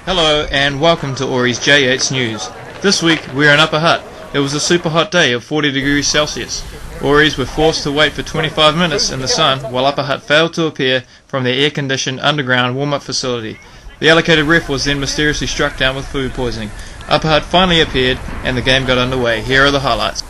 Hello and welcome to Ori's J8's News. This week we're in Upper Hutt. It was a super hot day of 40 degrees Celsius. Ori's were forced to wait for 25 minutes in the sun while Upper Hutt failed to appear from their air-conditioned underground warm-up facility. The allocated ref was then mysteriously struck down with food poisoning. Upper Hutt finally appeared and the game got underway. Here are the highlights.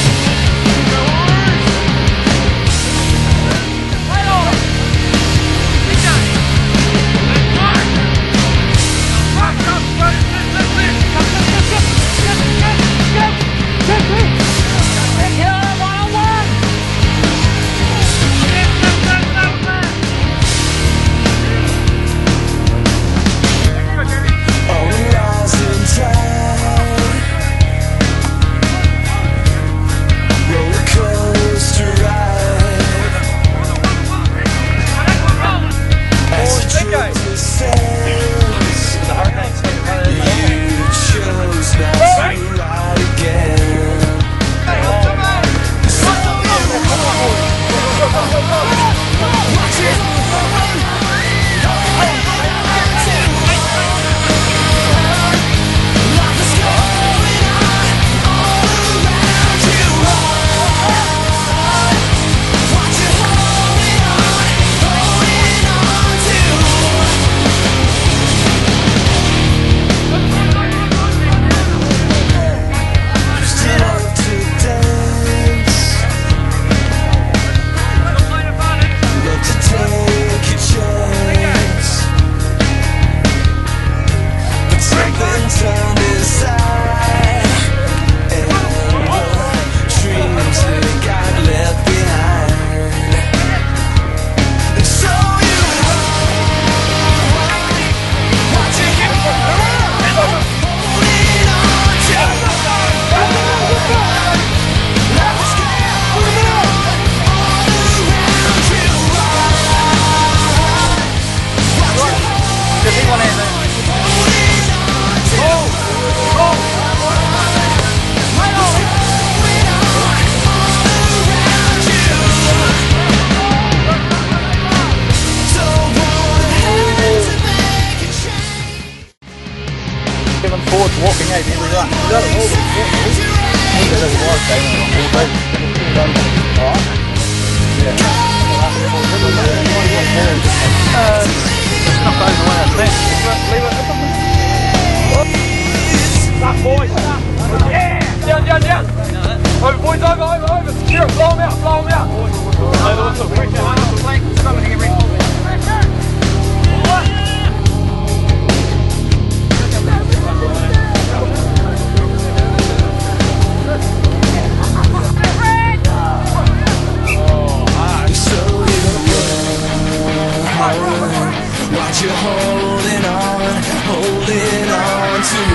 Forwards walking out every run. You got it all. Stop, boys. Yeah. Down. Over, boys, over. Secure it. Blow them out. You're holding on to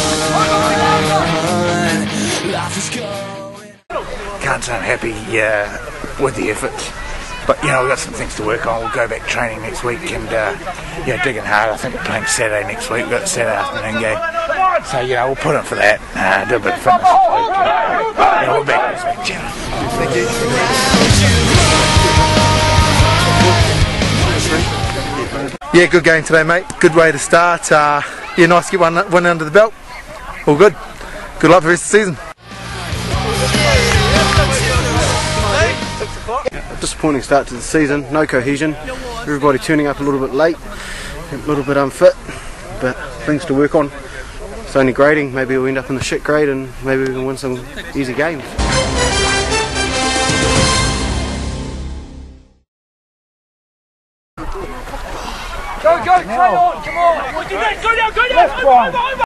run. Life is going. Can't say I'm happy with the effort, but we've got some things to work on. We'll go back training next week and digging hard. I think we're playing Saturday next week. We've got the Saturday afternoon game, so we'll put in for that. Do a bit of fitness. We're back next week. Thank you. Yeah, good game today, mate. Good way to start. Nice to get one under the belt. All good. Good luck for the rest of the season. Disappointing start to the season. No cohesion. Everybody turning up a little bit late, a little bit unfit, but things to work on. It's only grading. Maybe we'll end up in the shit grade and maybe we can win some easy games. Go, train on, come on! Go down!